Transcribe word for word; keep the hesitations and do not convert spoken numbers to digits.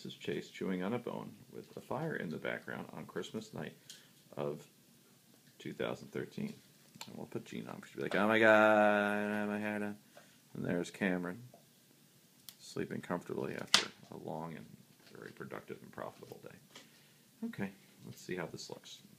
This is Chase chewing on a bone with a fire in the background on Christmas night of two thousand thirteen. And we'll put Gene on because she'll be like, oh my god, I don't have my hair done. And there's Cameron, sleeping comfortably after a long and very productive and profitable day. Okay, let's see how this looks.